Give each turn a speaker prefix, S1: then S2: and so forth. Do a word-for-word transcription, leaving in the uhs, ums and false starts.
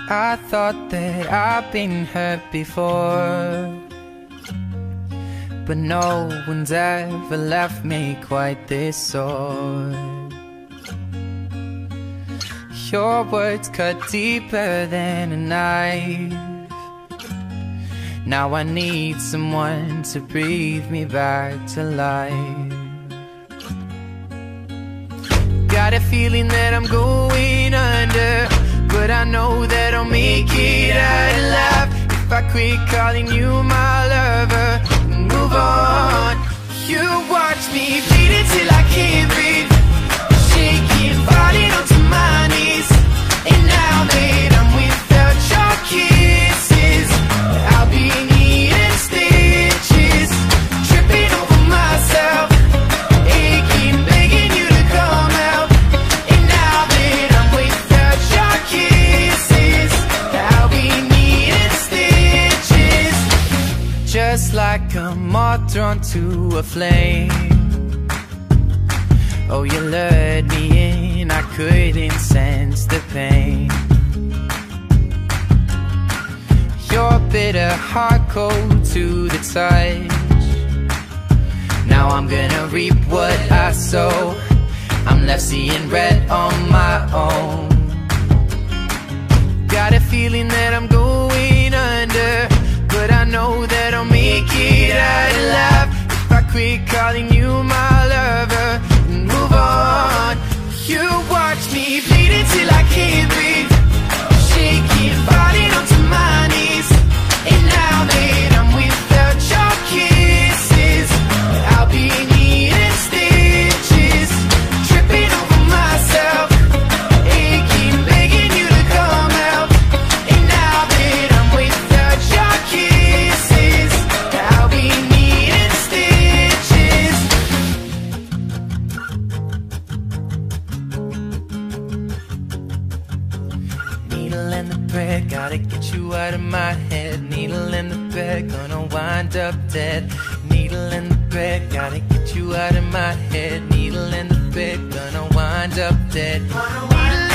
S1: I thought that I've been hurt before, but no one's ever left me quite this sore. Your words cut deeper than a knife. Now I need someone to breathe me back to life. Got a feeling that I'm going under, but I know that I'll make it out alive if I quit calling you my lover and move on. You watch me bleed until I can't breathe, shaking, falling onto my knees. And now that I'm without your kisses, I'll be needing stitches, tripping over myself, aching, begging you to come out. And now that I'm without your kisses, I'll be needing stitches, just like a moth drawn to a flame. Oh, you lured me in, I couldn't sense the pain. Your bitter heart cold to the touch. Now I'm gonna reap what I sow. I'm left seeing red on my own. Got a feeling that I'm going under, but I know that I'll make it out alive if I quit calling you my lover and move on. You watch me bleed until I can't breathe, shaking, falling onto my knees. And now that I'm without your kisses, I'll be needing stitches, tripping over myself, aching, begging you to come out. And now that I'm without your kisses, I'll be needing stitches. Needle in the thread, gotta get you out of my head. Needle in the thread, gonna wind up dead. Needle in the thread, gotta get you out of my head. Needle in the thread, gonna wind up dead. Needle